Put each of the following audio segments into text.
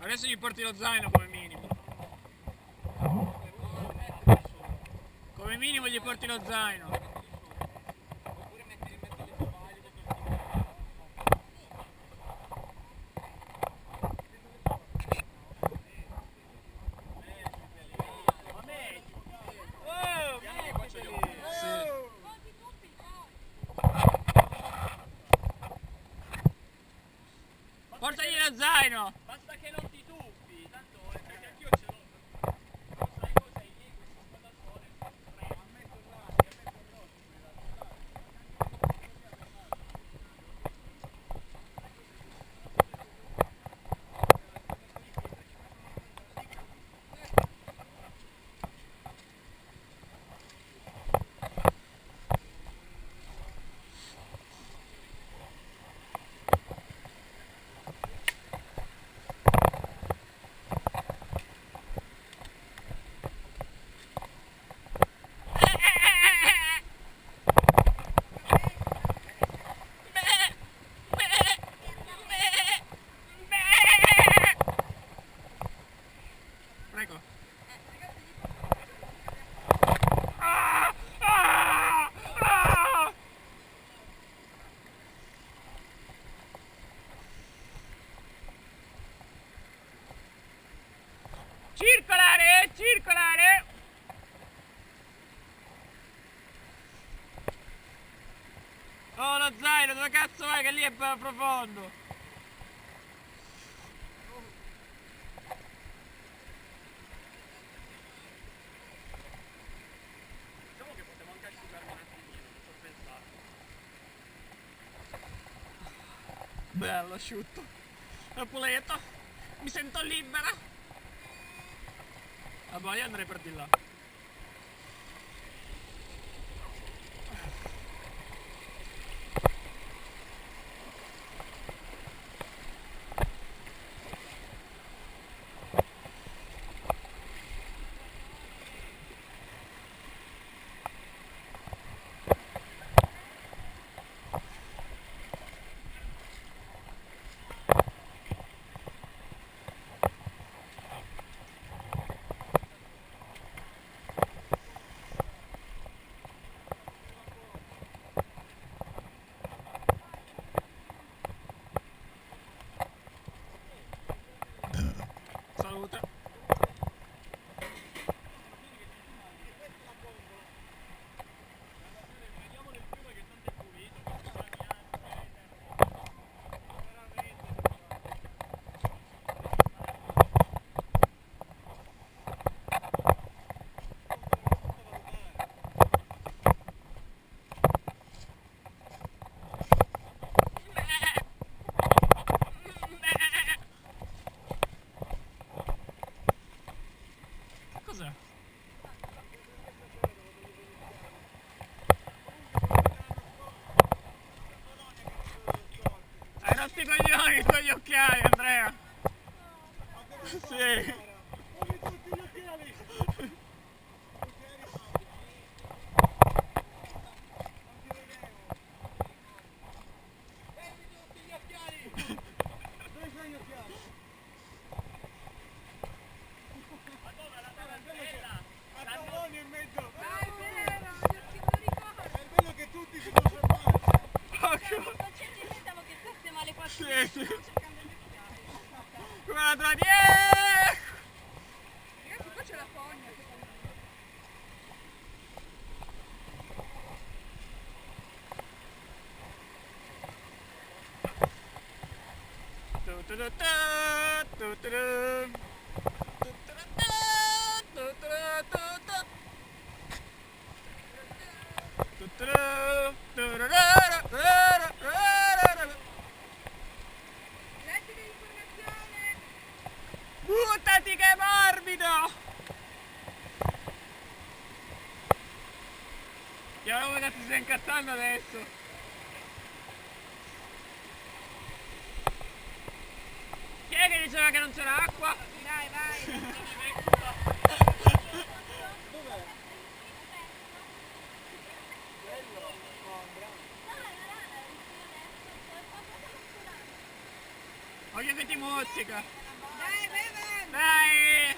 Adesso gli porti lo zaino come minimo. Come minimo gli porti lo zaino. Portagli lo zaino! Basta che non ti tuffi, tanto perché anch'io ce l'ho. Sai cosa è lì, questi spadassone? Prego. Circolare, circolare! Oh, lo zaino, dove cazzo vai che lì è profondo? Diciamo che potevo anche asciugarmi un attimino, non ci ho pensato. Bello, asciutto. È pulito. Mi sento libera. Vabbè, io andrei per di là. Salute. Vediamo nel fiume che tanto è pulito. Cos'è? Hai rotto i coglioni con gli occhiali, Andrea! Sì! Sì, sì! Come la trovi? Ragazzi, qua c'è la fogna. Leggere l'informazione. Buttati che è morbido! Io non vedo che ti stai incazzando adesso! Chi è che diceva che non c'era acqua? Vai, vai. Voglio che ti mozzica! Dai, vai avanti! Dai!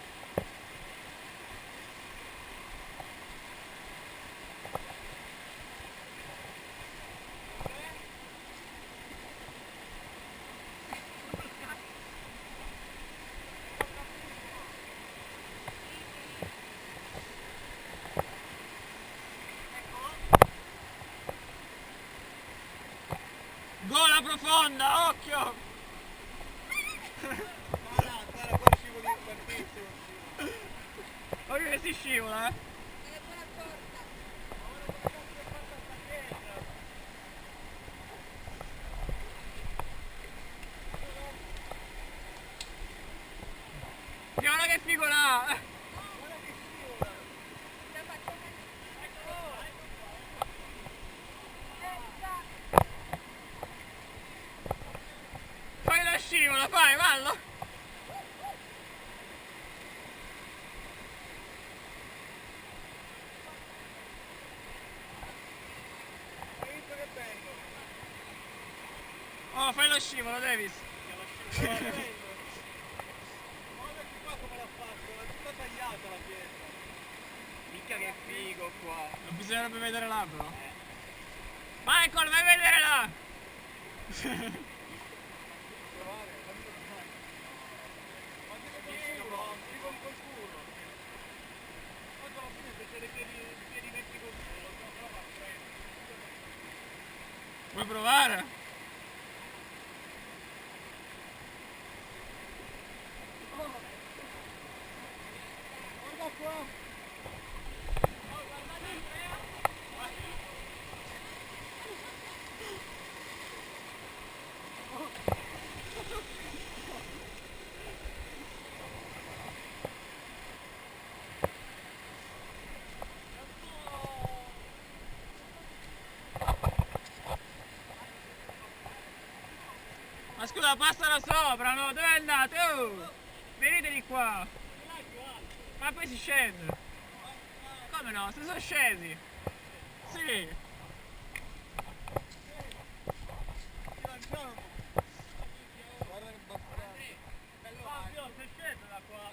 Gola profonda, occhio! Guarda, qua scivoli tantissimo. Occhio che si scivola, eh! Dai buona porta! Guarda che figo là! Fai la scivola, fai, vallo! Oh, fai lo scivolo, Davis! Guarda qua come l'ha fatto, l'ha tutta tagliata la pietra. Mica che figo qua! Non bisognerebbe vedere là però! Michael, vai a vedere là! Provare, fammi provare. Ma che qualcuno, con qualcuno. Poi alla fine se c'è i piedi metti col culo, non prova a prendere. Vuoi provare? Guarda qua. Ma scusa, passalo sopra, no? Dove andate? Oh! Venite di qua! Ma poi si scende! Come no? Si sono scesi! Sì! Ci lanciamo. Guarda che bastardo. Fabio, sei sceso da qua!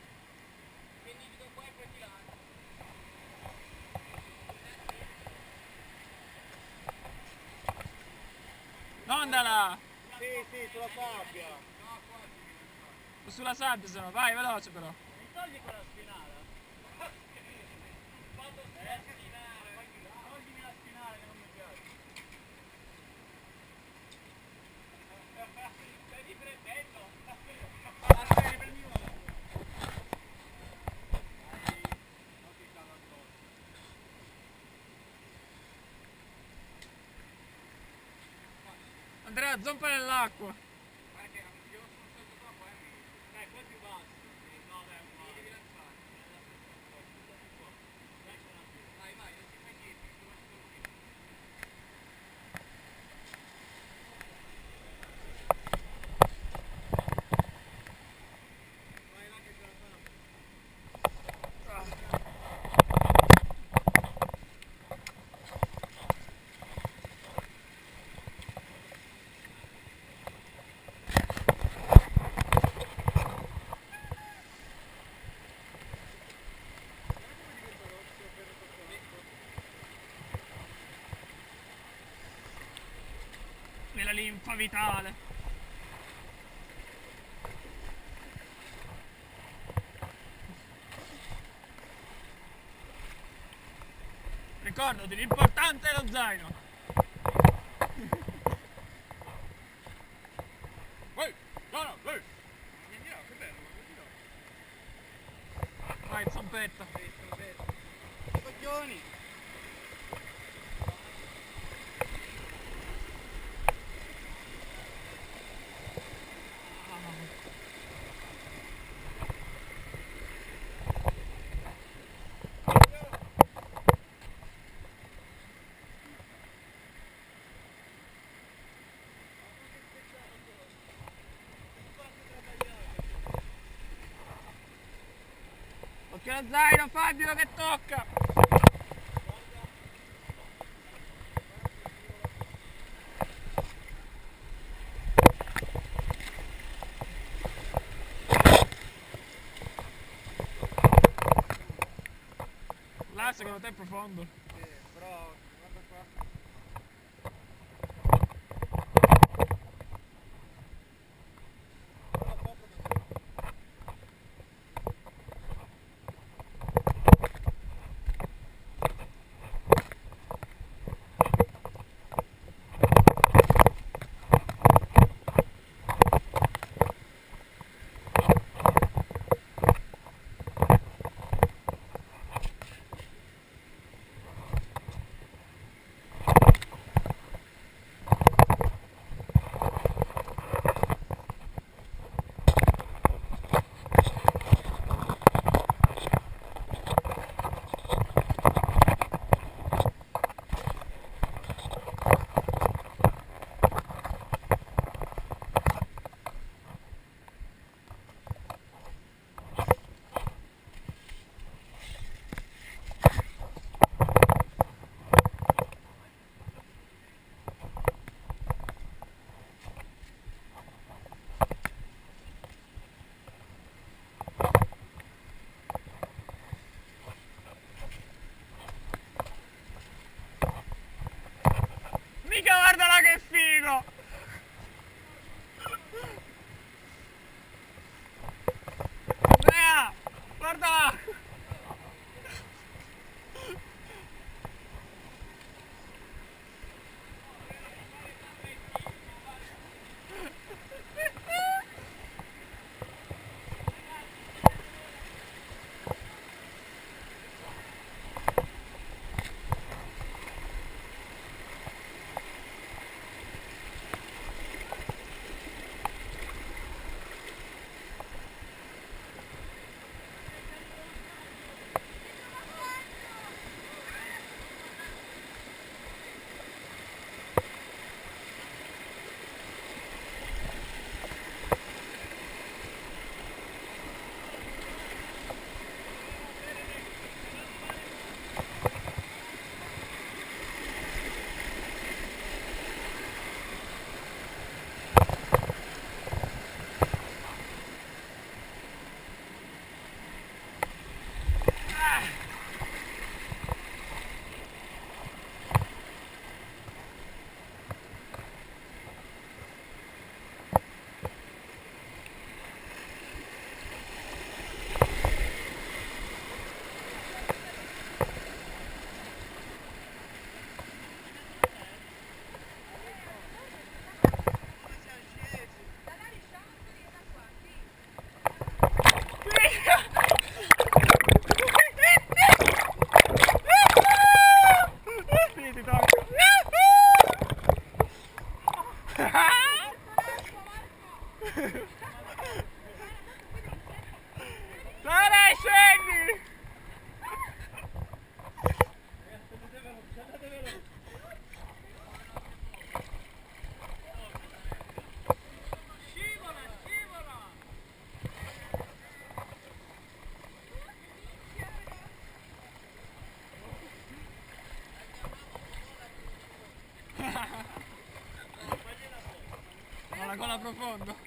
Non da là! Sì, sulla sabbia. Sulla sabbia se no, vai veloce però! Mi togli quella spinale? Toglimi la spinale che non mi piace. Stai riprendendo? Aspetta, riprendi una. Non ti cala addosso. Andrea, zompa nell'acqua! Guarda che io sono stato troppo, dai, poi più basso. No, dai, un po'. Devi lanciare. Vai, non ti fai niente, ti lascio un pochino. Vai là che ce la fanno. Nella linfa vitale! Ricordati, l'importante è lo zaino! Vai, no, vai. Che bello, vai, zompetta! Coglioni. Occhio allo zaino, Fabio, che tocca! Ah, secondo te è profondo? Sì, però guarda qua. Mica guardala che figo! Andrea! Guardala! Finiti, tocca. Sara, scendi! Scivola, scivola! Ho la gola profonda.